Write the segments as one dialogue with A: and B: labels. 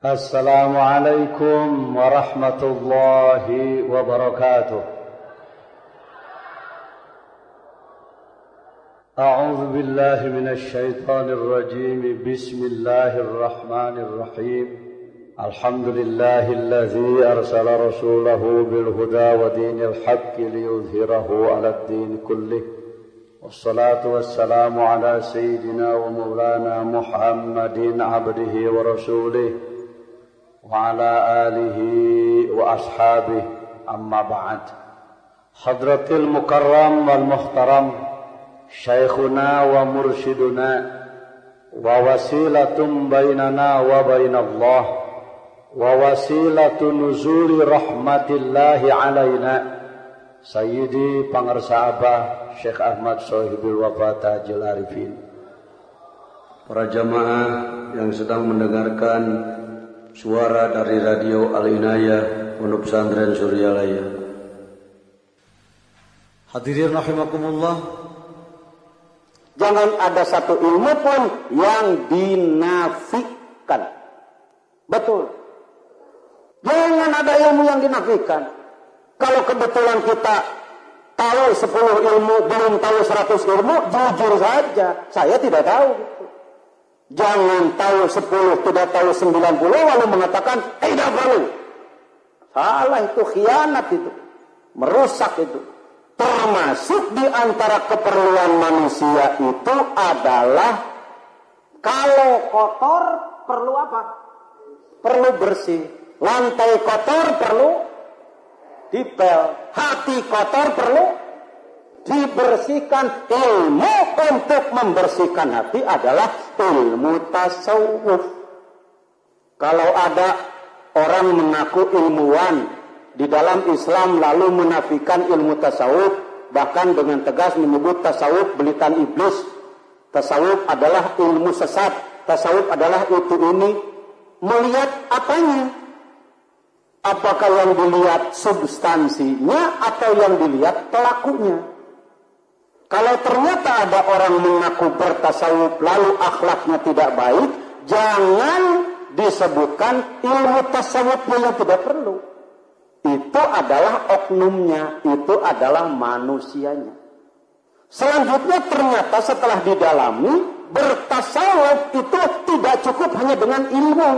A: السلام عليكم ورحمة الله وبركاته. أعوذ بالله من الشيطان الرجيم. بسم الله الرحمن الرحيم. الحمد لله الذي أرسل رسوله بالهدى ودين الحق ليظهره على الدين كله، والصلاة والسلام على سيدنا ومولانا محمد عبده ورسوله وعلى آله وأصحابه. أما بعد. حضرة المكرم والمحترم شيخنا ومرشدنا ووسيلة بيننا وبين الله ووسيلة نزول رحمة الله علينا Sayyidi Pangarsa Abah Syekh Ahmad Sohibul Wafa Tajil Arifin. Para jamaah yang sedang mendengarkan suara dari radio Al-Inayah Pondok Pesantren Suryalaya. Hadirin rahimakumullah.
B: Jangan ada satu ilmu pun yang dinafikan. Betul. Jangan ada ilmu yang dinafikan. Kalau kebetulan kita tahu 10 ilmu, belum tahu 100 ilmu, jujur saja, saya tidak tahu. Jangan tahu 10, tidak tahu 90, lalu mengatakan, tidak perlu. Salah itu, khianat itu. Merusak itu. Termasuk di antara keperluan manusia itu adalah, kalau kotor, perlu apa? Perlu bersih. Lantai kotor perlu dipel, hati kotor perlu dibersihkan. Ilmu untuk membersihkan hati adalah ilmu tasawuf. Kalau ada orang mengaku ilmuwan di dalam Islam lalu menafikan ilmu tasawuf, bahkan dengan tegas menyebut tasawuf belitan iblis, tasawuf adalah ilmu sesat, tasawuf adalah itu ini, melihat apanya? Apakah yang dilihat substansinya atau yang dilihat pelakunya? Kalau ternyata ada orang mengaku bertasawuf lalu akhlaknya tidak baik, jangan disebutkan ilmu tasawufnya yang tidak perlu. Itu adalah oknumnya, itu adalah manusianya. Selanjutnya ternyata setelah didalami, bertasawuf itu tidak cukup hanya dengan ilmu.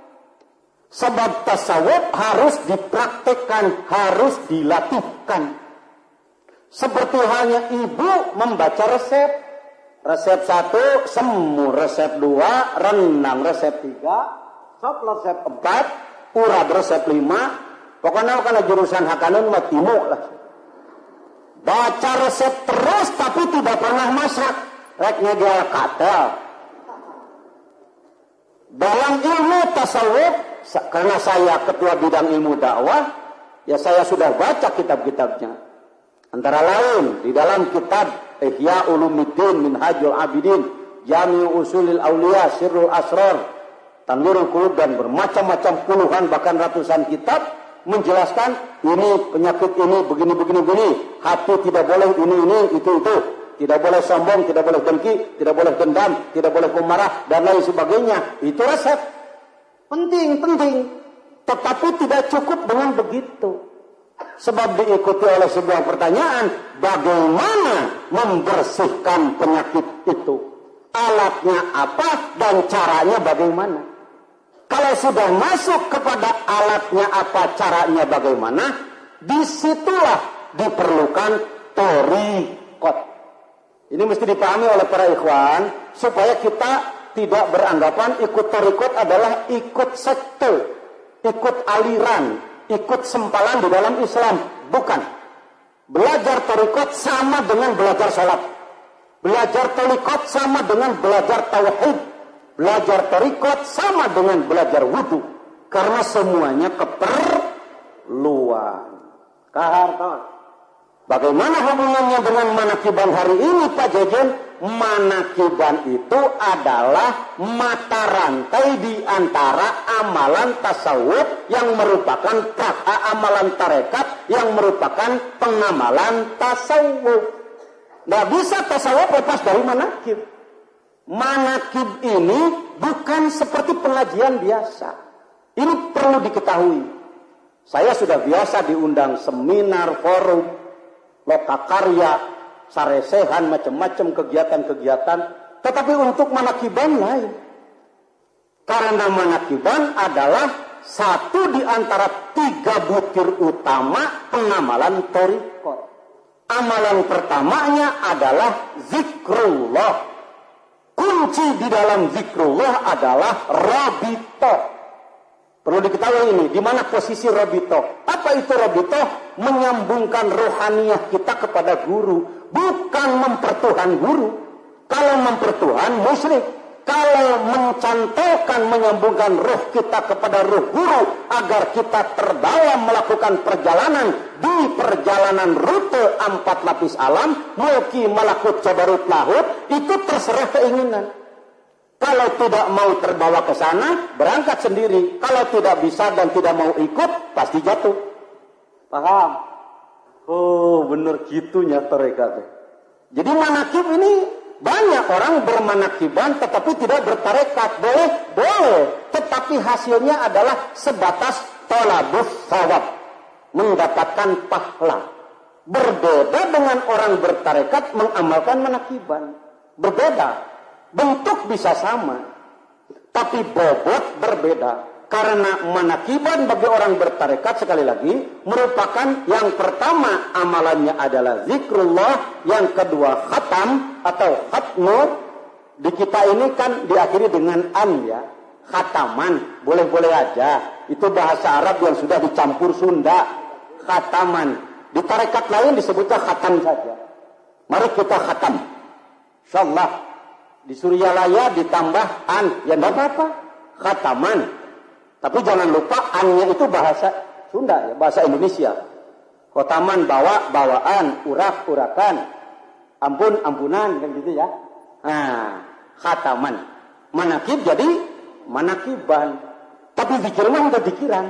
B: Sebab tasawuf harus dipraktekkan, harus dilatihkan. Seperti hanya ibu membaca resep. Resep 1, semur. Resep 2, renang. Resep 3, sop resep 4, urap resep 5. Pokoknya karena jurusan hakanan matimu lah. Baca resep terus tapi tidak pernah masak. Reknya dia katel. Dalam ilmu tasawuf, karena saya ketua bidang ilmu dakwah, ya saya sudah baca kitab-kitabnya. Antara lain di dalam kitab Ihya Ulumuddin Minhajul Abidin, Jami' Usulil Auliya, Sirrul Asrar, Tanwirul Qulub, dan bermacam-macam puluhan bahkan ratusan kitab menjelaskan ini penyakit ini begini, hati tidak boleh ini itu. Tidak boleh sombong, tidak boleh dengki, tidak boleh dendam, tidak boleh pemarah, dan lain sebagainya. Itu resep. Penting. Tetapi tidak cukup dengan begitu. Sebab diikuti oleh sebuah pertanyaan, bagaimana membersihkan penyakit itu? Alatnya apa dan caranya bagaimana? Kalau sudah masuk kepada alatnya apa, caranya bagaimana, disitulah diperlukan thariqat. Ini mesti dipahami oleh para ikhwan, supaya kita tidak beranggapan ikut thariqat adalah ikut sekte, ikut aliran, ikut sempalan di dalam Islam. Bukan. Belajar thariqat sama dengan belajar sholat. Belajar thariqat sama dengan belajar tauhid. Belajar thariqat sama dengan belajar wudu. Karena semuanya keperluan. Kaharton. Bagaimana hubungannya dengan manakiban hari ini, Pak Jejen? Manakiban itu adalah mata rantai di antara amalan tasawuf yang merupakan amalan tarekat yang merupakan pengamalan tasawuf. Nggak bisa tasawuf lepas dari manakib. Manakib ini bukan seperti pengajian biasa. Ini perlu diketahui. Saya sudah biasa diundang seminar, forum, lokakarya, saresehan, macam-macam kegiatan-kegiatan. Tetapi untuk manakiban lain. Karena manakiban adalah satu di antara 3 butir utama pengamalan thariqat. Amalan pertamanya adalah zikrullah. Kunci di dalam zikrullah adalah rabitoh. Perlu diketahui ini, di mana posisi rabitoh. Apa itu rabitoh? Menyambungkan rohaniyah kita kepada guru. Bukan mempertuhan guru. Kalau mempertuhan, musyrik. Kalau mencantolkan, menyambungkan roh kita kepada roh guru agar kita terdalam melakukan perjalanan di perjalanan rute 4 lapis alam, mulki malakut jabarut lahut, itu terserah keinginan. Kalau tidak mau terbawa ke sana, berangkat sendiri. Kalau tidak bisa dan tidak mau ikut, pasti jatuh. Paham? Oh, bener gitunya tarekat. Jadi manakib ini banyak orang bermanakiban tetapi tidak bertarekat. Boleh? Boleh. Tetapi hasilnya adalah sebatas thalabus thawab. Mendapatkan pahala. Berbeda dengan orang bertarekat mengamalkan manakiban. Berbeda. Bentuk bisa sama. Tapi bobot berbeda. Karena manakiban bagi orang bertarekat sekali lagi merupakan yang pertama amalannya adalah zikrullah, yang kedua khatam atau khatmu. Di kita ini kan diakhiri dengan an ya. Khataman, boleh-boleh aja. Itu bahasa Arab yang sudah dicampur Sunda. Khataman. Di tarekat lain disebutnya khatam saja. Mari kita khatam. Insyaallah. Di Suryalaya ditambah an, ya enggak apa-apa. Khataman. Tapi jangan lupa annya itu bahasa Sunda ya, bahasa Indonesia. Khotaman bawa, bawaan, urak, urakan, ampun, ampunan, kan gitu ya. Nah, khataman. Manakib jadi manakiban. Tapi zikir mah udah zikiran.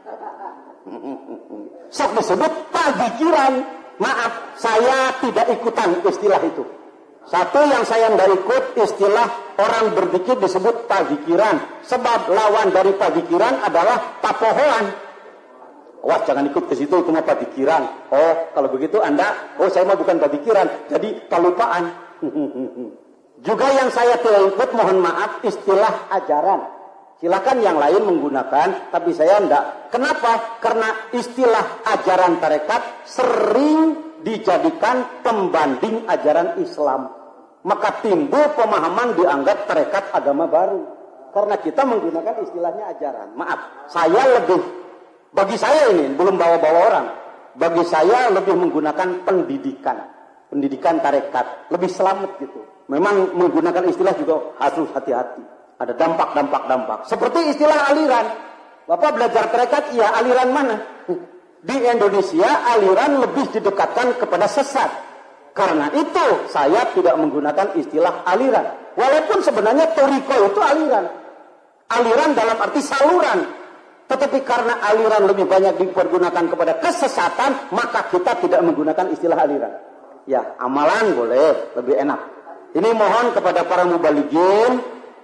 B: Sok disebut pazikiran. Maaf, saya tidak ikutan istilah itu. Satu yang saya tidak ikut istilah orang berzikir disebut pazikiran. Sebab lawan dari pazikiran adalah papohoan. Wah, jangan ikut ke situ, itu mah pazikiran. Oh, kalau begitu Anda, saya mah bukan pazikiran, jadi kelupaan. Juga yang saya tidak ikut, mohon maaf, istilah ajaran. Silakan yang lain menggunakan, tapi saya tidak. Kenapa? Karena istilah ajaran tarekat sering dijadikan pembanding ajaran Islam. Maka timbul pemahaman dianggap tarekat agama baru. Karena kita menggunakan istilahnya ajaran. Maaf, bagi saya ini, belum bawa-bawa orang. Bagi saya lebih menggunakan pendidikan. Pendidikan tarekat. Lebih selamat gitu. Memang menggunakan istilah juga harus hati-hati. Ada dampak. Seperti istilah aliran. Bapak belajar tarekat, iya aliran mana? Di Indonesia aliran lebih didekatkan kepada sesat. Karena itu saya tidak menggunakan istilah aliran. Walaupun sebenarnya thariqah itu aliran. Aliran dalam arti saluran. Tetapi karena aliran lebih banyak dipergunakan kepada kesesatan, maka kita tidak menggunakan istilah aliran. Ya, amalan boleh, lebih enak. Ini mohon kepada para mubalighin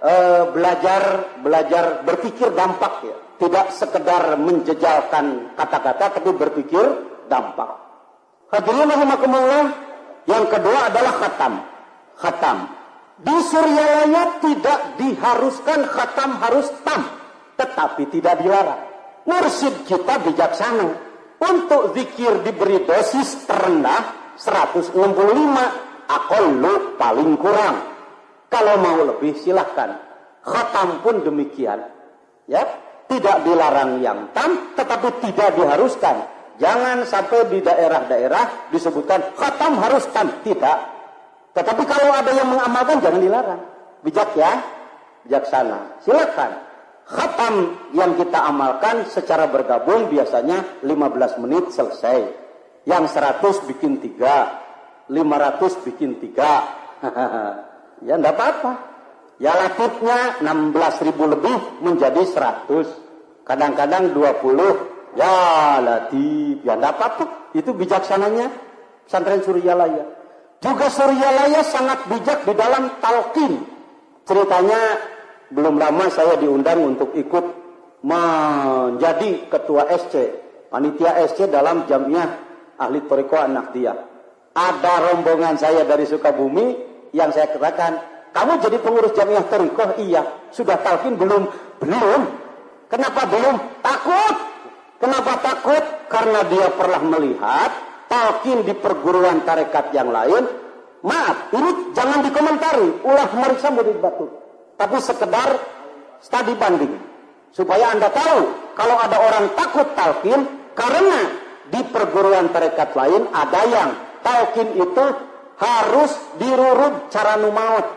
B: belajar berpikir dampak ya. Tidak sekedar menjejalkan kata-kata, tapi berpikir dampak. Hadirin rahimakumullah. Yang kedua adalah khatam. Khatam. Di Suryalaya tidak diharuskan khatam harus tam. Tetapi tidak dilarang. Mursyid kita bijaksana. Untuk zikir diberi dosis terendah 165. Aqallu paling kurang. Kalau mau lebih silahkan. Khatam pun demikian. Ya, tidak dilarang yang tam, tetapi tidak diharuskan. Jangan sampai di daerah-daerah disebutkan khatam harus tam. Tidak. Tetapi kalau ada yang mengamalkan jangan dilarang. Bijak ya. Bijaksana. Silakan. Khatam yang kita amalkan secara bergabung biasanya 15 menit selesai. Yang 100 bikin 3. 500 bikin 3. Ya enggak apa-apa. Ya latifnya 16.000 lebih menjadi 100. Kadang-kadang 20. Ya latif, ya enggak apa-apa. Itu bijaksananya pesantren Suryalaya. Juga Suryalaya sangat bijak di dalam talqin. Ceritanya belum lama saya diundang untuk ikut menjadi ketua SC, panitia SC dalam Jamiah Ahli Thariqah An-Nahdiyah. Ada rombongan saya dari Sukabumi yang saya katakan, kamu jadi pengurus Jamiah Thariqah? Iya. Sudah talqin belum? Belum. Kenapa belum? Takut. Kenapa takut? Karena dia pernah melihat talqin di perguruan tarekat yang lain. Maaf, ini jangan dikomentari, ulah meriksa murid batu. Tapi sekedar studi banding. Supaya Anda tahu, kalau ada orang takut talqin, karena di perguruan tarekat lain ada yang talqin itu harus dirurub cara numaut.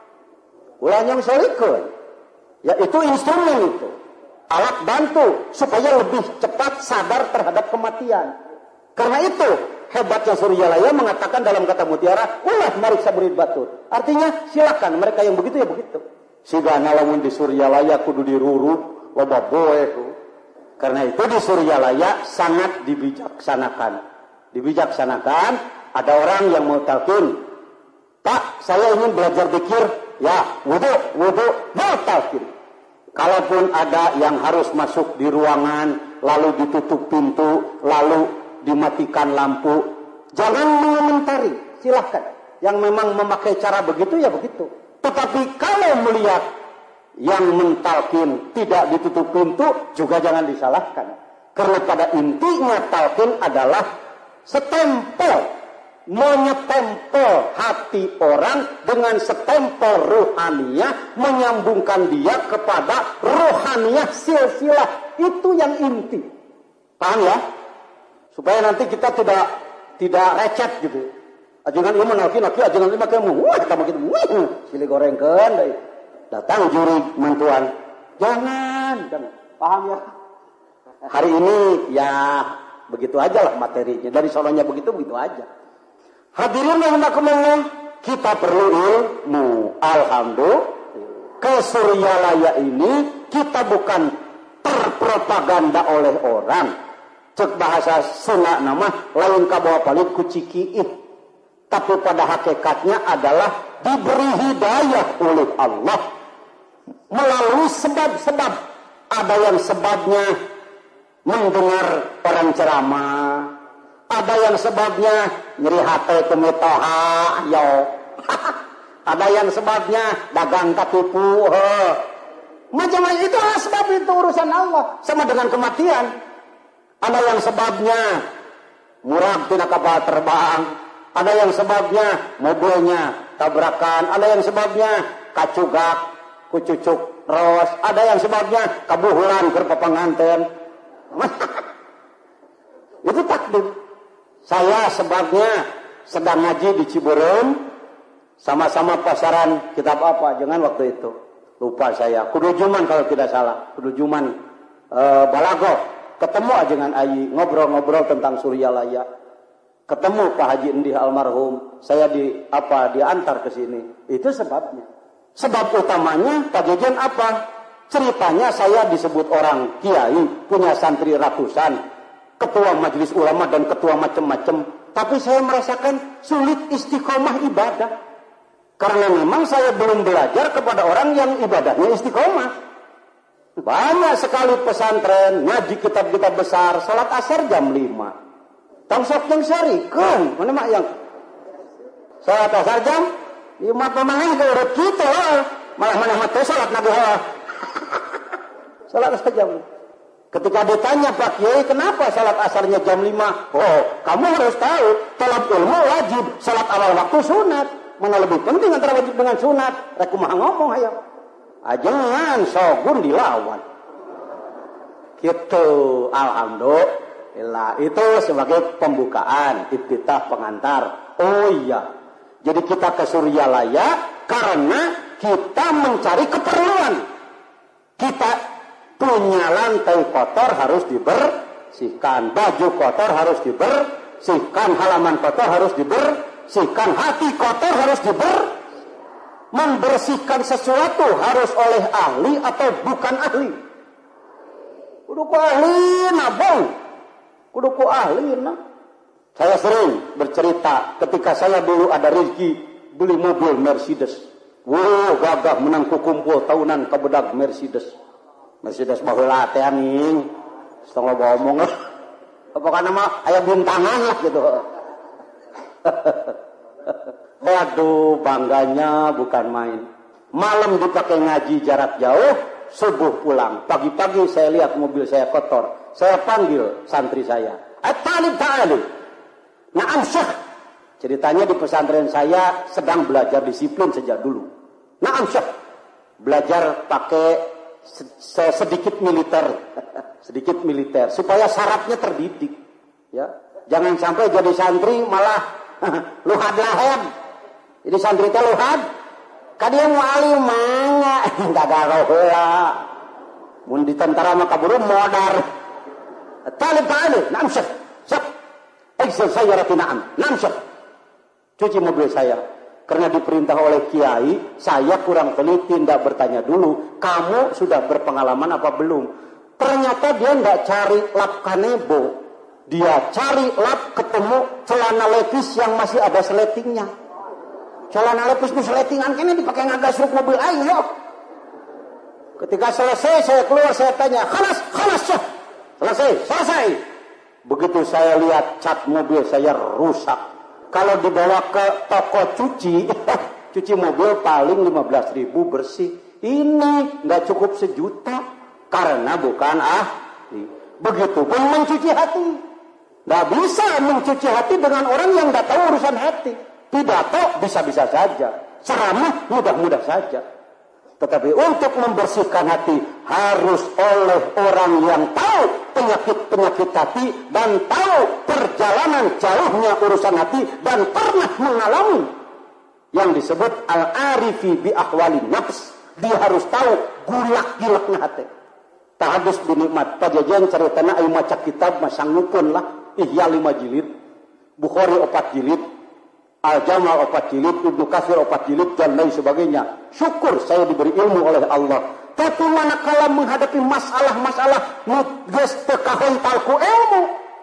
B: Ulah yang solikun. Ya itu instrumen itu. Alat bantu supaya lebih cepat sadar terhadap kematian. Karena itu hebatnya Suryalaya mengatakan dalam kata mutiara, ulah mariksa murid batur. Artinya silakan mereka yang begitu ya begitu. Sigana lamun di Suryalaya kudu dirurub, loba boe. Karena itu di Suryalaya sangat dibijaksanakan. Dibijaksanakan, ada orang yang mau talqin. Pak, saya ingin belajar zikir. Ya, wudu, mau talqin. Kalaupun ada yang harus masuk di ruangan, lalu ditutup pintu, lalu dimatikan lampu, jangan mengomentari, silahkan. Yang memang memakai cara begitu ya begitu. Tetapi kalau melihat yang mentalkin tidak ditutup pintu, juga jangan disalahkan. Karena pada intinya talqin adalah setempel, menyetempel hati orang dengan setempel ruhaniyah, menyambungkan dia kepada ruhaniyah silsilah. Itu yang inti. Paham ya? Supaya nanti kita tidak recet gitu. Ajangan ieu menalkin laki, ajangan ieu make wah kita begitu. Silih gorengkeun deui. Datang juri mantuan. Jangan. Paham ya? Hari ini ya begitu aja lah materinya. Dari sononya begitu aja. Hadirin rahimakumullah, kita perlu ilmu. Alhamdulillah, ke Suryalaya ini kita bukan terpropaganda oleh orang. Cek bahasa Sunda nama lain kabawa palit ku cikiih. Tapi pada hakikatnya adalah diberi hidayah oleh Allah melalui sebab-sebab. Ada yang sebabnya mendengar orang ceramah. Ada yang sebabnya nyeri hati kumitoha, yo. Ada yang sebabnya dagang katipu, macam-macam itu sebab itu urusan Allah. Sama dengan kematian. Ada yang sebabnya murab tina kapal terbang. Ada yang sebabnya mobilnya tabrakan. Ada yang sebabnya kacugak, kucucuk ros. Ada yang sebabnya kabuhuran ke papanganten. Itu takdir. Saya sebabnya sedang ngaji di Ciberem, sama-sama pasaran kitab apa, jangan waktu itu. Lupa saya, Kudu Juman kalau tidak salah. Kudu Juman Balago. Ketemu ajengan Ayi, ngobrol-ngobrol tentang Suryalaya. Ketemu Pak Haji Endih almarhum, saya diantar ke sini. Itu sebabnya. Sebab utamanya Pak Jejen apa? Ceritanya saya disebut orang kiai, punya santri ratusan. Ketua majelis ulama dan ketua macam-macam, tapi saya merasakan sulit istiqomah ibadah karena memang saya belum belajar kepada orang yang ibadahnya istiqomah. Banyak sekali pesantren ngaji kitab-kitab besar, salat asar jam 5. Tangsok yang syarikan, mana mak yang salat asar jam 5 pemain ke urut kita, malah mana mati salat nabi salat asar jam 5. Ketika ditanya Pak Kiai, kenapa salat asarnya jam 5? Oh, kamu harus tahu, talab ilmu wajib, salat awal waktu sunat. Mana lebih penting antara wajib dengan sunat? Rek kumaha ngomong ayo. Ajangan sogun dilawan. Gitu, alhamdulillah. Itu sebagai pembukaan, iftitah pengantar. Oh iya. Jadi kita ke Suryalaya karena kita mencari keperluan. Kita punya lantai kotor harus dibersihkan, baju kotor harus dibersihkan, halaman kotor harus dibersihkan, hati kotor harus membersihkan sesuatu harus oleh ahli atau bukan ahli. Kudu ku ahli nabung, kudu ku ahli nah. Saya sering bercerita ketika saya dulu ada rezeki beli mobil Mercedes. Wow, gagah menang kumpul tahunan kabedag Mercedes. Mercedes baheula teh aning. Setengah ngomong lah. Pokoknya mah aya bintangan lah gitu. Waduh, bangganya bukan main. Malam dipakai ngaji jarak jauh, subuh pulang. Pagi-pagi saya lihat mobil saya kotor. Saya panggil santri saya. At-talib ta'alib. Na'am syekh. Ceritanya di pesantren saya sedang belajar disiplin sejak dulu. Na'am syekh. Belajar pakai sedikit militer. Sedikit militer. Supaya syaratnya terdidik. Ya. Jangan sampai jadi santri malah luhad lahad. Jadi santri teh luhad. Kadia mau alim manga. Gagaroh heula. Mun di tentara mah kaburu modar. Talib ta'alib. Na'am syekh. Syekh. Eksel saya rati na'am. Na'am syekh. Cuci mobil saya. Karena diperintah oleh kiai, saya kurang teliti, tidak bertanya dulu, kamu sudah berpengalaman apa belum? Ternyata dia tidak cari lap kanebo. Dia cari lap ketemu celana levis yang masih ada seletingnya. Celana levis itu seletingan, ini dipakai ngagasruk mobil aing, yuk. Ketika selesai, saya keluar, saya tanya, khalas, syekh. Selesai. Begitu saya lihat cat mobil saya rusak. Kalau dibawa ke toko cuci mobil paling 15.000 bersih. Ini nggak cukup 1 juta karena bukan ahli. Begitu pun mencuci hati. Nggak bisa mencuci hati dengan orang yang nggak tahu urusan hati. Pidato bisa-bisa saja, ceramah mudah-mudah saja. Tetapi untuk membersihkan hati harus oleh orang yang tahu penyakit-penyakit hati dan tahu perjalanan jauhnya urusan hati dan pernah mengalami yang disebut al-arifi bi ahwalin nafs. Dia harus tahu gulak-gilaknya hati. Tahadus binikmat pajajan ceritana ayo maca kitab masangupun lah Ihya 5 jilid, Bukhari 4 jilid, Al-Jamal 4 jilid, Ibnu Katsir 4 jilid dan lain sebagainya. Syukur saya diberi ilmu oleh Allah. Tapi manakala menghadapi masalah-masalah geus teu kahontalku ilmu,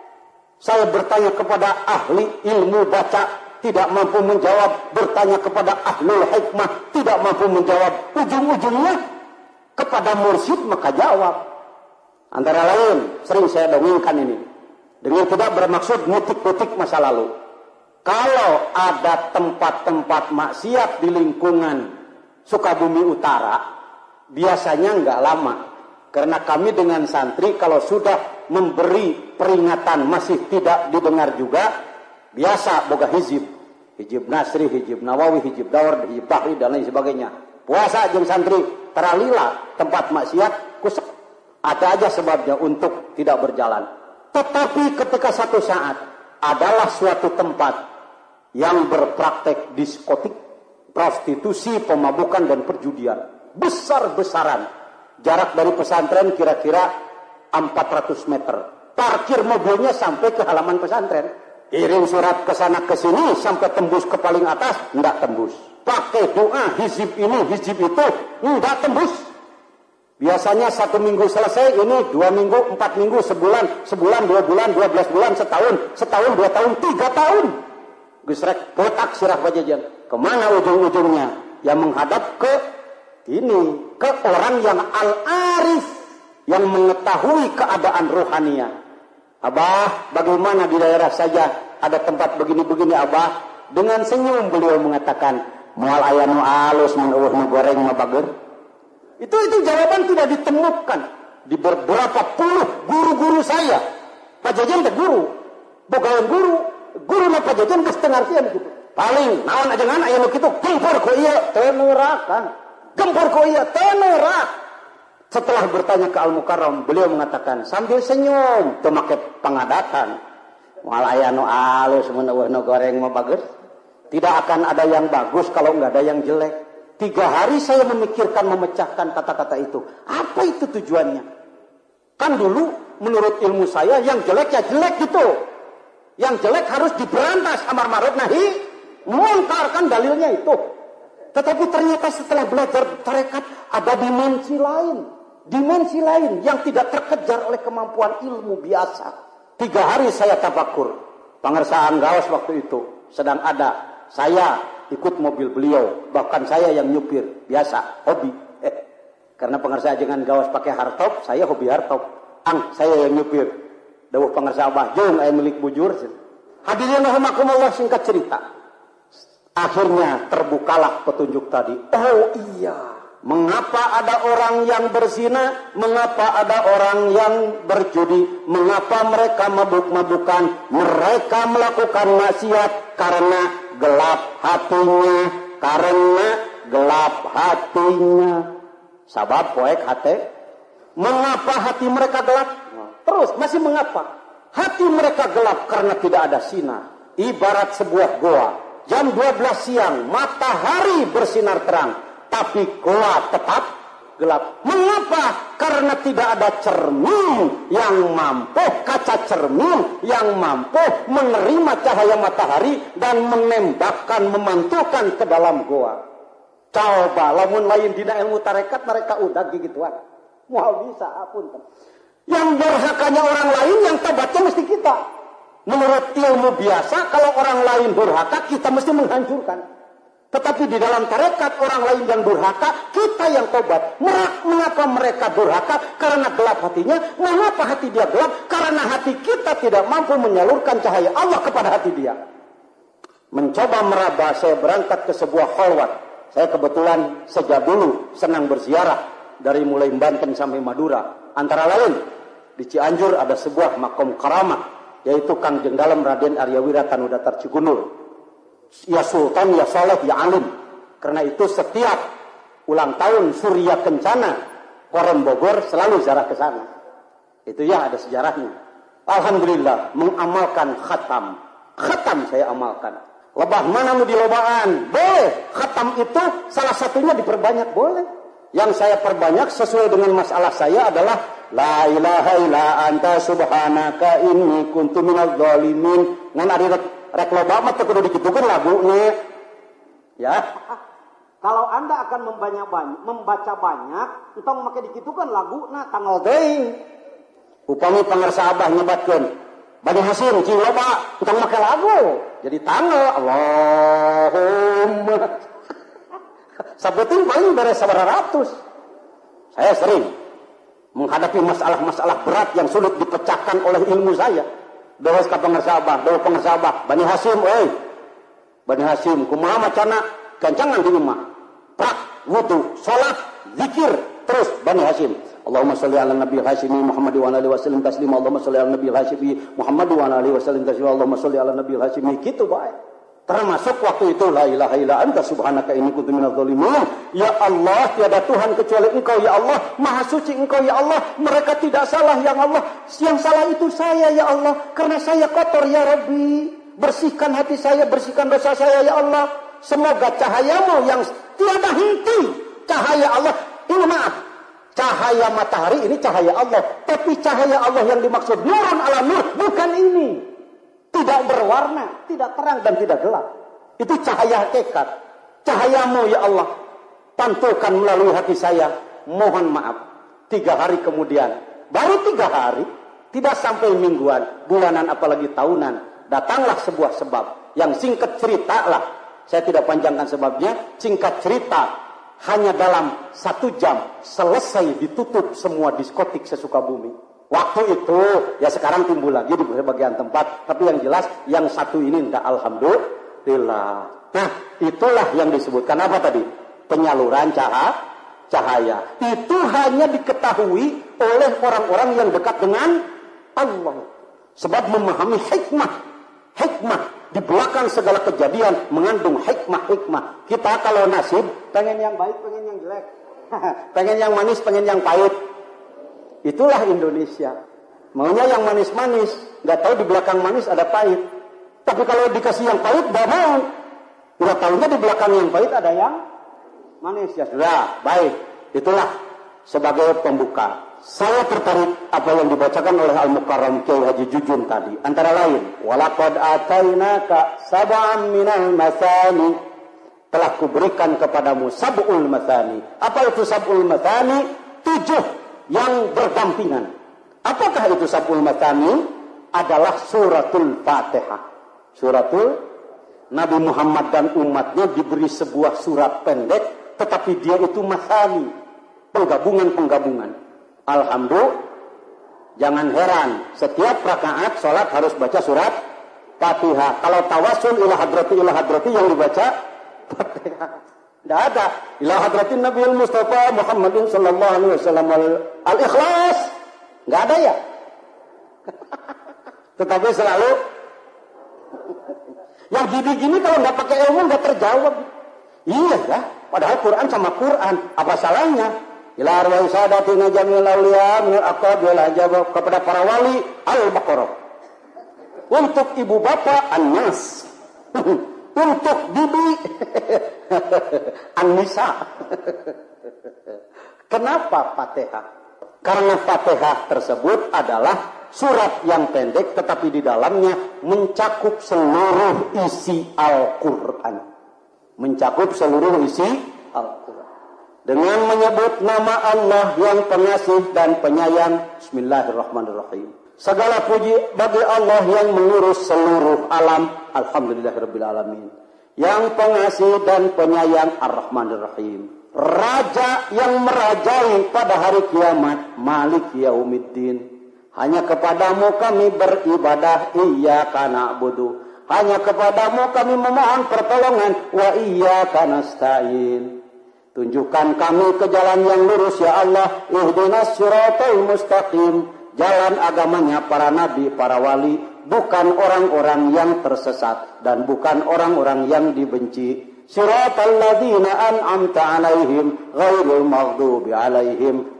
B: saya bertanya kepada ahli ilmu baca, tidak mampu menjawab. Bertanya kepada ahlul hikmah, tidak mampu menjawab. Ujung-ujungnya kepada mursyid maka jawab. Antara lain sering saya dongengkan ini dengan tidak bermaksud ngutik-ngutik masa lalu. Kalau ada tempat-tempat maksiat di lingkungan Sukabumi Utara, biasanya nggak lama. Karena kami dengan santri kalau sudah memberi peringatan masih tidak didengar juga, biasa boga hizib. Hizib Nasri, hizib Nawawi, hizib Dawar, hizib Bahri, dan lain sebagainya. Puasa jeung santri teralila tempat maksiat, kusek. Ada aja sebabnya untuk tidak berjalan. Tetapi ketika satu saat adalah suatu tempat yang berpraktek diskotik, prostitusi, pemabukan, dan perjudian. Besar-besaran. Jarak dari pesantren kira-kira 400 meter. Parkir mobilnya sampai ke halaman pesantren. Kirim surat ke sana ke sini sampai tembus ke paling atas, enggak tembus. Pakai doa, hizib ini, hizib itu, enggak tembus. Biasanya 1 minggu selesai, ini 2 minggu, 4 minggu, sebulan, 2 bulan, 12 bulan, setahun, 2 tahun, 3 tahun. Gesrek botak sirah pajajan. Kemana ujung-ujungnya? Yang menghadap ke ini, ke orang yang al-arif, yang mengetahui keadaan rohania. Abah, bagaimana di daerah saja ada tempat begini-begini, Abah? Dengan senyum beliau mengatakan, moal aya nu alus mun eueuh nu goreng mah bager. Itu jawaban tidak ditemukan di beberapa puluh guru-guru saya. Pajajan teh guru, bogaeun guru na pajajan geus teu ngartieun gitu. Paling naon ajengan aya nu kitu, gempur ku ieu teu neurakan. Gempur ku ieu teu neurak. Setelah bertanya ke Al-Mukarram, beliau mengatakan sambil senyum, teu make pangadatan. Moal aya nu alus mun eueuh nu goreng mah bagus. Tidak akan ada yang bagus kalau enggak ada yang jelek. 3 hari saya memikirkan, memecahkan kata-kata itu. Apa itu tujuannya? Kan dulu menurut ilmu saya yang jelek ya jelek gitu. Yang jelek harus diberantas, amar ma'ruf nahi munkar, kan dalilnya itu. Tetapi ternyata setelah belajar tarekat ada dimensi lain yang tidak terkejar oleh kemampuan ilmu biasa. 3 hari saya tafakur. Pangersaan gaos waktu itu sedang ada. Saya ikut mobil beliau, bahkan saya yang nyupir, biasa, hobi. Karena pengarsa jangan gawas pakai hardtop, saya hobi hardtop. Saya yang nyupir. Dawuh pengarsa Abah, jeung aya milik bujur. Hadirin rahimakumullah, singkat cerita. Akhirnya terbukalah petunjuk tadi. Oh iya, mengapa ada orang yang berzina, mengapa ada orang yang berjudi, mengapa mereka mabuk-mabukan, mereka melakukan maksiat karena gelap hatinya, Sabab poek hati. Mengapa hati mereka gelap? Terus masih mengapa? Hati mereka gelap karena tidak ada sinar. Ibarat sebuah goa. Jam 12 siang matahari bersinar terang, tapi goa tetap gelap. Mengapa? Karena tidak ada cermin yang mampu, kaca cermin yang mampu menerima cahaya matahari dan menembakkan, memantulkan ke dalam goa. Coba lamun lain dina ilmu tarekat mereka udah gigituan. Mau bisa apun. Yang durhakanya orang lain, yang tobatnya mesti kita. Menurut ilmu biasa, kalau orang lain durhaka, kita mesti menghancurkan. Tetapi di dalam tarekat, orang lain yang durhaka, kita yang tobat. Mengapa mereka durhaka? Karena gelap hatinya. Mengapa hati dia gelap? Karena hati kita tidak mampu menyalurkan cahaya Allah kepada hati dia. Mencoba meraba, saya berangkat ke sebuah khalwat. Saya kebetulan sejak dulu senang berziarah. Dari mulai Banten sampai Madura. Antara lain, di Cianjur ada sebuah makom karamah, yaitu Kang Jengdalam Raden Aryawira Tanudatar Cikunur. Ya Sultan, ya Saleh, ya Alim. Karena itu setiap ulang tahun Surya Kencana, Korem Bogor selalu ziarah ke sana. Itu ya ada sejarahnya. Alhamdulillah mengamalkan khatam. Khatam saya amalkan. Lebah mana nu dilobaan? Boleh. Khatam itu salah satunya diperbanyak, boleh. Yang saya perbanyak sesuai dengan masalah saya adalah la ilaha illa anta subhanaka inni kuntu minadz zalimin. Ngan ari rek loba mah teu kudu dikitukeun lagune. Ya. Kalau Anda akan membaca banyak, entong make dikitukeun laguna tanggal deui. Upami pangarsa Abah nyebatkeun Bani Hasyim cing loba, entong make lagu. Jadi tanggal Allahumma sabeting paling beres 900. Saya sering menghadapi masalah-masalah berat yang sulit dipecahkan oleh ilmu saya. Doa ka pangarsa Abah, doa pangarsa Abah, Bani Hasyim euy. Bani Hasyim kumaha macana? Gancangan di rumah. Prak, wudu, salat, zikir, terus Bani Hasyim. Allahumma shalli ala nabiyil hasyimi Muhammad wa alihi wasallam taslima. Allahumma shalli ala nabiyil hasyimi Muhammad wa alihi wasallam taslima. Allahumma shalli ala nabiyil hasyimi. Gitu bae. Termasuk waktu itu la ilaha illa anta subhanaka inni kuntu minadz zalimin. Ya Allah, tiada Tuhan kecuali Engkau ya Allah. Maha suci Engkau ya Allah. Mereka tidak salah ya Allah. Yang salah itu saya ya Allah. Karena saya kotor ya Rabbi. Bersihkan hati saya, bersihkan dosa saya ya Allah. Semoga cahayamu yang tiada henti. Cahaya Allah, ini maaf. Cahaya matahari ini cahaya Allah. Tapi cahaya Allah yang dimaksud nurun ala nur, bukan ini. Tidak berwarna, tidak terang dan tidak gelap. Itu cahaya hakikat. Cahayamu ya Allah, pantulkan melalui hati saya. Mohon maaf, 3 hari kemudian, baru 3 hari, tidak sampai mingguan, bulanan apalagi tahunan, datanglah sebuah sebab. Yang singkat cerita lah, saya tidak panjangkan sebabnya, singkat cerita, hanya dalam 1 jam, selesai ditutup semua diskotik sesuka bumi. Waktu itu, ya sekarang timbul lagi di bagian tempat. Tapi yang jelas, yang satu ini tidak, alhamdulillah. Nah, itulah yang disebutkan apa tadi? Penyaluran cahaya. Itu hanya diketahui oleh orang-orang yang dekat dengan Allah. Sebab memahami hikmah. Di belakang segala kejadian mengandung hikmah. Kita kalau nasib, pengen yang baik, pengen yang jelek. Pengen yang manis, pengen yang pahit. Itulah Indonesia. Maunya yang manis-manis. Gak tahu di belakang manis ada pahit. Tapi kalau dikasih yang pahit, gak mau. Gak tahunya di belakang yang pahit ada yang manis. Ya sudah, baik. Itulah sebagai pembuka. Saya tertarik apa yang dibacakan oleh Al-Mukarram Kyai Haji Jujun tadi. Antara lain, walaqad atainaka sab'an minal masani. Telah kuberikan kepadamu sab'ul masani. Apa itu sab'ul masani? 7 yang berdampingan. Apakah itu sab'ul masani? Adalah suratul Fatihah. Nabi Muhammad dan umatnya diberi sebuah surat pendek, tetapi dia itu masani. penggabungan-penggabungan. Alhamdulillah, jangan heran, setiap rakaat sholat harus baca surat Fatihah. Kalau tawasul ila hadrati yang dibaca Fatihah. Tidak ada. Ila hadratin Nabiul Mustafa Muhammadin sallallahu alaihi wasallam al-ikhlas. Enggak ada ya. Tetapi selalu yang gini-gini kalau nggak pakai ilmu nggak terjawab. Iya ya, padahal Quran sama Quran, apa salahnya? Ila arwah sadatina jamil auliya min al-aqab wal ajab, kepada para wali Al-Baqarah. Untuk ibu bapak An-Nas. Untuk bibi An-Nisa. Kenapa Fatihah? Karena Fatihah tersebut adalah surat yang pendek tetapi di dalamnya mencakup seluruh isi Al-Quran. Mencakup seluruh isi Al-Quran. Dengan menyebut nama Allah yang pengasih dan penyayang. Bismillahirrahmanirrahim. Segala puji bagi Allah yang mengurus seluruh alam. Alhamdulillahirabbil alamin. Yang pengasih dan penyayang Ar-Rahmanir-Rahim. Raja yang merajai pada hari kiamat. Malik Yaumiddin. Hanya kepadamu kami beribadah. Iyyaka na'budu. Hanya kepadamu kami memohon pertolongan. Wa iyyaka nasta'in. Tunjukkan kami ke jalan yang lurus ya Allah. Ihdinas siratal mustaqim. Jalan agamanya para nabi, para wali. Bukan orang-orang yang tersesat. Dan bukan orang-orang yang dibenci. Siratal ladzina an'amta alaihim. Ghairil maghdubi alaihim.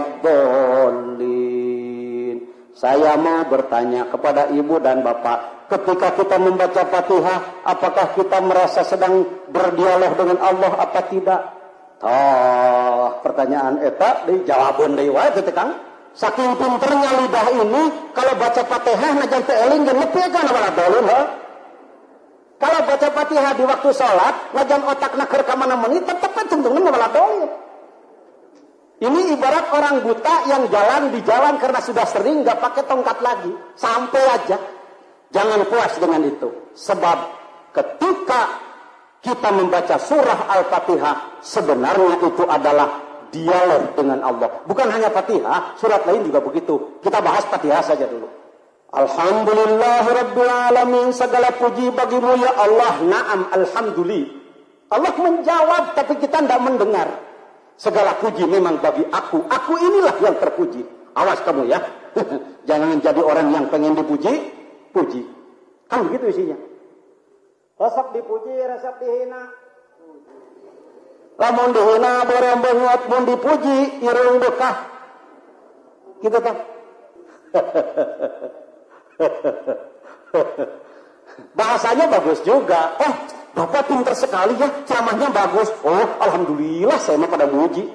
B: Waladdallin. Saya mau bertanya kepada ibu dan bapak. Ketika kita membaca Fatihah. Apakah kita merasa sedang berdialog dengan Allah apa tidak? Pertanyaan eta dijawabun deui wae teh Kang. Saking pinternya lidah ini kalau baca Fatihah najan teu eling geus nepikan waladdallin. Kalau baca Fatihah di waktu sholat najan otakna keur ka mana-mana tetep tungtungan waladdallin. Ini ibarat orang buta yang jalan di jalan karena sudah sering enggak pakai tongkat lagi. Sampai aja. Jangan puas dengan itu. Sebab ketika kita membaca surah Al-Fatihah, sebenarnya itu adalah dialog dengan Allah. Bukan hanya Fatihah, surat lain juga begitu. Kita bahas Fatihah saja dulu. Alhamdulillahirabbil alamin, segala puji bagimu ya Allah. Naam, alhamdulillah. Allah menjawab tapi kita tidak mendengar. Segala puji memang bagi aku. Aku inilah yang terpuji. Awas kamu ya. Jangan jadi orang yang pengen dipuji, puji. Kan begitu isinya. Resep dipuji, resep dihina. Lamun dihina, borong bengot, mun dipuji, irung bekah. Gitu kan? Bahasanya bagus juga. Oh, Bapak pintar sekali ya, ceramahnya bagus. Oh, alhamdulillah, saya mah pada muji.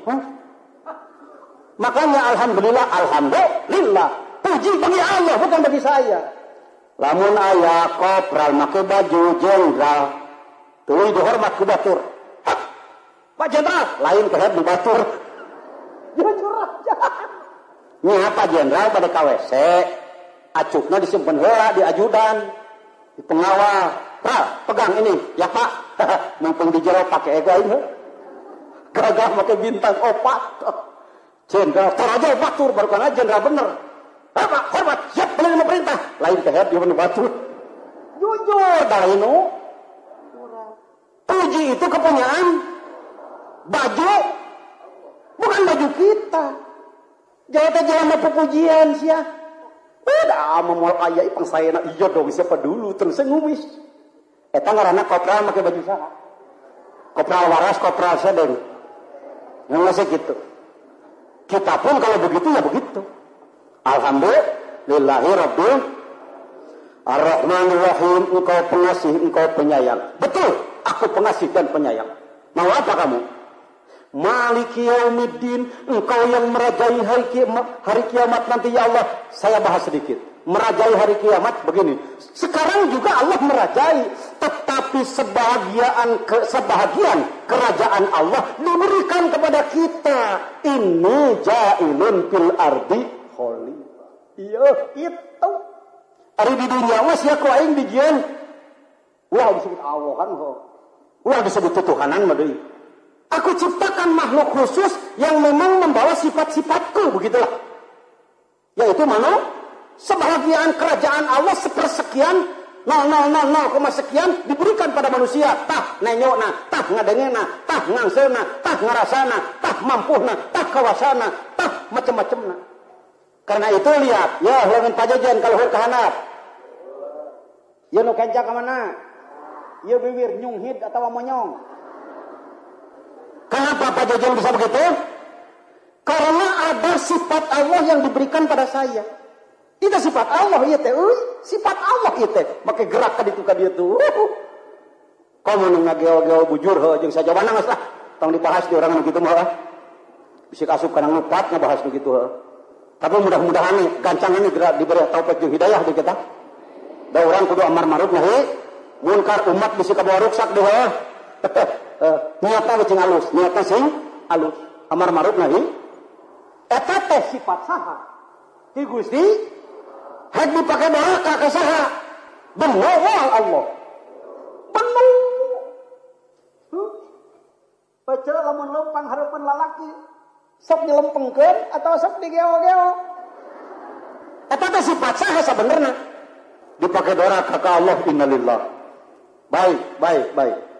B: Makanya alhamdulillah. Puji bagi Allah, bukan bagi saya. Lamun aya kopral make baju jenderal, tuluy dihormat ku batur. Pak Jenderal, lain kehet di batur. Jujur aja. Nya Pak Jenderal pada KWC, acukna disimpen heula di ajudan, di pengawal. Pral, pegang ini, ya Pak. Mumpung di jero pakai ego ini. Gagah pakai bintang opat. Jenderal, tar aja batur, baru kan jenderal bener. Pak, hormat, siap beli perintah. Lain kehet di batur. Jujur, dalinu. Puji itu kepunyaan baju, bukan baju kita. Jangan jalan pepujian sia. Udah memol aya ipang saya nak iya dong siapa dulu terus ngumis. Eta ngaranna kopral make baju saha? Kopral waras, kopral sedeng. Yang masih gitu. Kita pun kalau begitu ya begitu. Alhamdulillahi rabbil Ar-Rahmanir-Rahim, engkau pengasih, engkau penyayang. Betul, aku pengasih dan penyayang. Mau apa kamu? Maliki Yaumiddin, engkau yang merajai hari kiamat nanti ya Allah. Saya bahas sedikit. Merajai hari kiamat begini. Sekarang juga Allah merajai, tetapi sebahagian kerajaan Allah diberikan kepada kita. Ini ja'ilun fil ardi khalifah. Iya, itu. Hari di dunia mas ya kau aing dijian. Ulah disebut Allah kan kok. Ulah disebut tutuhanan mah deui. Aku ciptakan makhluk khusus yang memang membawa sifat-sifatku, begitulah. Yaitu mana? Sebahagian kerajaan Allah sepersekian 0,000 sekian diberikan pada manusia. Tah nenyona, tah ngadengena, tah ngangsena, tah ngarasana, tah mampuna, tah kawasana, tah macam-macamna. Karena itu lihat, ya lawan pajajan kalau heur ka handap. Ya nu kenca ka mana? Ya bibir nyunghid atau monyong. Kenapa pajajan bisa begitu? Karena ada sifat Allah yang diberikan pada saya. Itu sifat Allah ieu teh, sifat Allah ieu teh. Make gerak ka ditu ka dieu tuh. Kamu nu ngageo-geo bujur heuh jeung sajabana geus lah. Tong dibahas di orang kitu mah. Bisi asup kana ngupat ngabahas begitu heuh. Tapi mudah-mudahan nih gancangan nih gerak diberi taufik jeung hidayah di kita. Da urang kudu amar ma'ruf nahi munkar umat bisi kabawa ruksak deui heuh. Niatna cing alus, niatna sing alus. Amar ma'ruf nahi eta teh sifat saha? Ti Gusti hek dipake doa ka saha? Bener Allah. Penuh. Baca lamun lempang hareupeun lalaki sok dilempengkeun atau sok digeo-geo. Eta teh sifat saha sabenerna? Dipake doa ka Allah innalillah. Baik.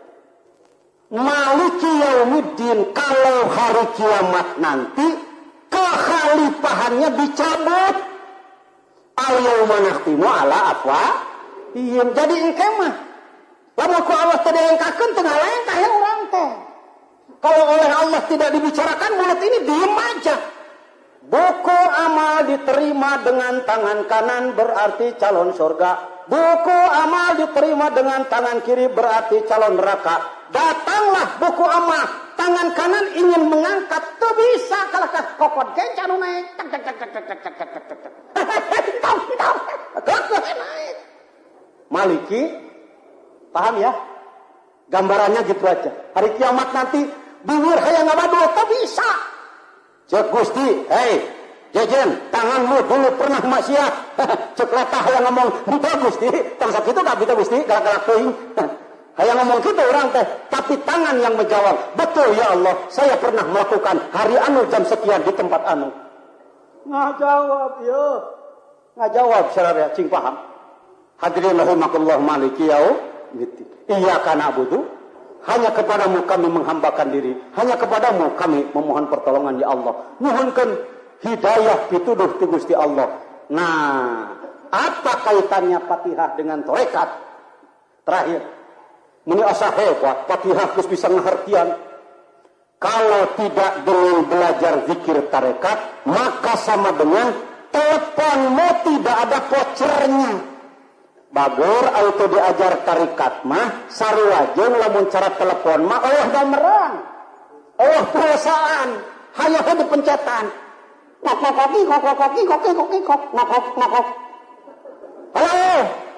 B: Maliki yaumiddin, kalau hari kiamat nanti kekhalifahannya dicabut. Al-yauma nakhtimu ala afwahihim. Jadi engke mah lamun ku Allah teu diengkakeun teu ngalengkah ya urang teh. Kalau oleh Allah tidak dibicarakan, mulut ini diem aja. Buku amal diterima dengan tangan kanan berarti calon surga. Buku amal diterima dengan tangan kiri berarti calon neraka. Datanglah buku amal, tangan kanan ingin mengangkat, tuh bisa kalau kokot kencan naik. Naik. Maliki, paham ya? Gambarannya gitu aja. Hari kiamat nanti bibir hayang ngabadu, tuh bisa. Cek Gusti, hei, Jejen, tanganmu dulu pernah maksiat. Cek letah yang ngomong, entah Gusti, tangsa itu gak bisa Gusti, galak-galak teuing. Hayang ngomong gitu orang teh, tapi tangan yang menjawab, betul ya Allah, saya pernah melakukan hari anu jam sekian di tempat anu. Ngajawab ya, ngajawab saudara, cing paham. Hadirin rahimakumullah maliki yau, gitu. Iya kana abudu, hanya kepadamu kami menghambakan diri, hanya kepadamu kami memohon pertolongan ya Allah. Mohonkan hidayah pituduh ti Gusti Allah. Nah, apa kaitannya Fatihah dengan tarekat? Terakhir, muni asa hebat Fatihah geus bisa ngartian. Kalau tidak dengan belajar zikir tarekat, maka sama dengan teleponmu tidak ada vouchernya. Bagur auto diajar tarekat mah sarua jeung lamun cara telepon mah damerang. Perusahaan hayang dipencetan. Ngokok. Halo.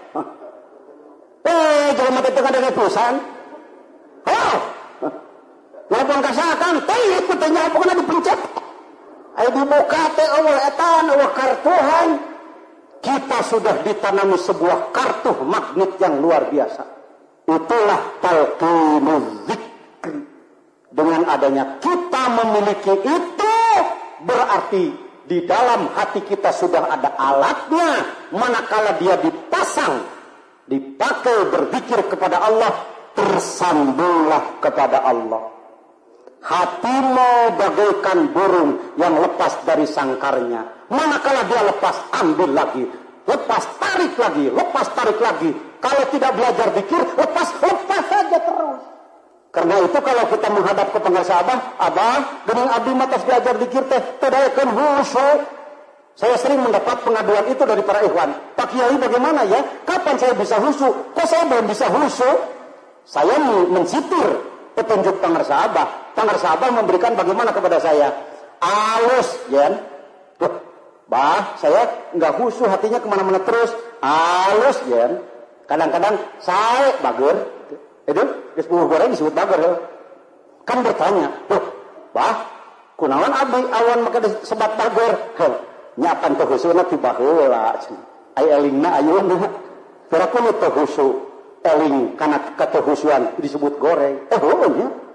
B: Jangan mati tengah dengan perusahaan. Halo. Telepon kasakan, ikut tanya pokoknya dipencet. Ayo dibuka teh Allah etan, Allah kartuhan. Kita sudah ditanami sebuah kartu magnet yang luar biasa. Itulah talqinuz zikr. Dengan adanya kita memiliki itu, berarti di dalam hati kita sudah ada alatnya. Manakala dia dipasang, dipakai berzikir kepada Allah, tersambunglah kepada Allah. Hatimu bagaikan burung yang lepas dari sangkarnya. Manakala dia lepas, ambil lagi. Lepas, tarik lagi. Kalau tidak belajar zikir, lepas saja terus. Karena itu kalau kita menghadap ke pengarsa Abah, geuning abdi mah tos belajar zikir teh tadayakeun khusyuk. Saya sering mendapat pengaduan itu dari para ikhwan. Pak Kiai bagaimana ya? Kapan saya bisa khusyuk? Kok saya belum bisa khusyuk? Saya mensitir petunjuk pengarsa Abah. Pengarsa Abah memberikan bagaimana kepada saya? Alus, Jen. Bah, saya nggak khusyuk, hatinya kemana-mana terus. Alus, Jen. Kadang-kadang saya bager. Itu, disebut goreng disebut bager. Kan bertanya, bah, kunaon abdi awan maka disebat bager. Nyapan kehusuana tiba heula. Ai elingna ayeuna. Tara kudu teu khusyuk. Eling kana kehusuan disebut goreng. Heunya.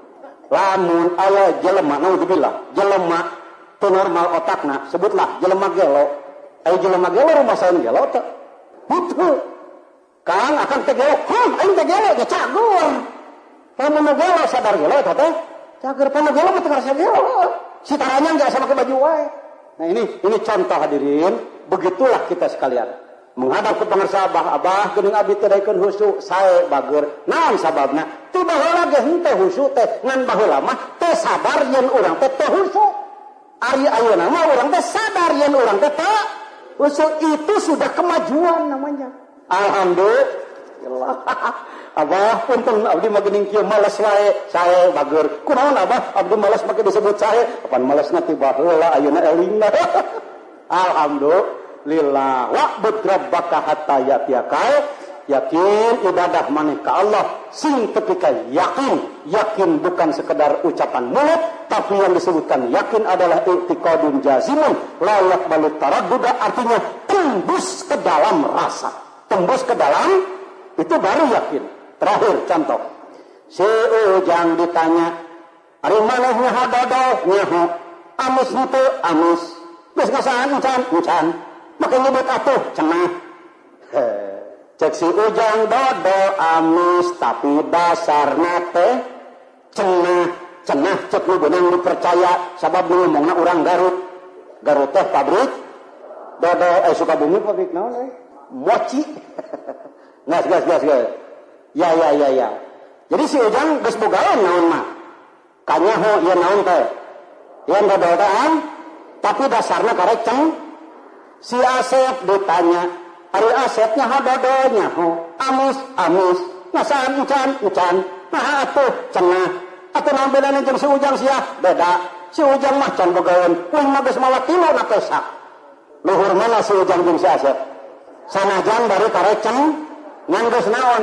B: Lamun aya jelema naudzubillah, jelema teu normal otakna, sebutlah jelema gelo. Aya jelema gelo rumasaeun gelo teh. Gitu. Kang akan teh gelo, aing teh gelo nya cagur. Lamun gelo sadar gelo eta teh, cager panu gelo mah teu ngarasa gelo. Si taranya enggak sama ke baju wae. Nah ini contoh hadirin, begitulah kita sekalian. Menghadap ke pangarsa abah geuning abdi teh daekeun husu sae bageur. Naon sababna? Teu baheula ge henteu husu teh, ngan baheula mah teu sadar yen urang teh teu husu. Ari ayeuna mah urang teh sadar yen urang teh teu husu. Itu sudah kemajuan namanya. Alhamdulillah. Abah punten abdi mah geuning kieu males wae sae bageur. Kunaon abah abdi males make disebut sae? Kapan malesna ti baheula ayeuna elingna. Alhamdulillah. Wa'bud rabbaka hatta yatiyakal. Yakin ibadah maneh ka Allah sing tepika yakin bukan sekedar ucapan mulut, tapi yang disebutkan yakin adalah i'tiqadun jazimun la yaqbalu taradduda, artinya tembus ke dalam rasa, tembus ke dalam itu baru yakin. Terakhir contoh, si Ujang ditanya, ari manehnya hadodo nyaho, amus henteu amus, geus ngasaan encan, make nyebut atuh cenah. Cek si Ujang dodo amis tapi dasarna teh cenah cek nu beunang dipercaya sabab nu ngomongna urang Garut teh pabrik dodo Sukabumi pabrik naon mochi. Gas. Ya. Jadi si Ujang geus bogaan naon mah. Kanyaho ieu naon teh? Ieu dodo teh tapi dasarna karek Si Asep ditanya, ari Asepnya hadodonya amus ngasaan encan nah atuh cenah atuh naon bedana jeung si Ujang sia beda. Si Ujang mah can bogaeun uing mah geus mawa tilu na pesak. Luhur mana si Ujang jeung si Asep? Sanajan bari kareceng ngan geus naon?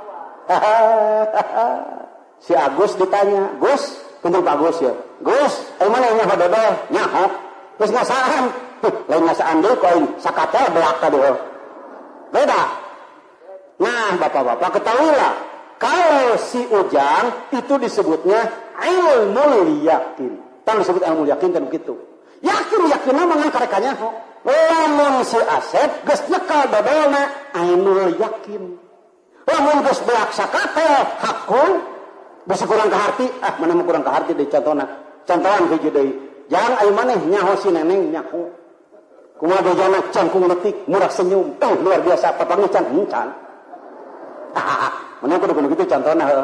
B: Si Agus ditanya, Gus, kuntul Pak Gus ya. Gus, ai mana nya hadodo nyaho? Geus ngasaan? Lain ngasaan deui ku aing sakatel beak ka dieu. Beda. Nah, bapak-bapak ketahuilah, kalau si Ujang itu disebutnya ilmu yakin. Tang disebut ilmu yakin kan begitu. Yakin mangan karekanya ho. Lamun si Asep geus nyekal dodolna ainul yakin. Lamun geus beak sakatel hakul bisi kurang kaharti, mana mah kurang kaharti deui contona. Contohan hiji deui. Jangan aya maneh nyaho si neneng nyaho. Kumaha bejana cangkung letik murah senyum luar biasa papangnya can. Mana kudu kitu contohna heuh.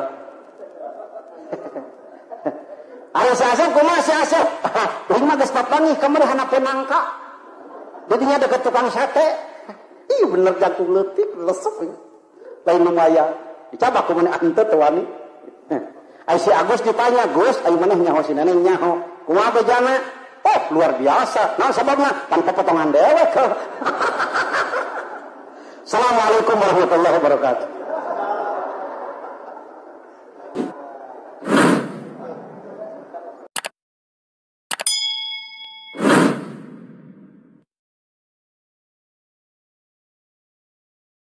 B: Ari si Asep kumaha si Asep? Teuing mah geus papangih kamari hanapeun nangka. Jadinya deket tukang sate. Ih bener jangkung letik lesep. Lain nu aya. Dicoba ku maneh henteu teu wani. Ai si Agus ditanya, "Gus, aya maneh nyaho si neneng nyaho. Kumaha bejana?" Oh, luar biasa. Nah, sebabnya tanpa potongan dewek. Assalamualaikum warahmatullahi wabarakatuh.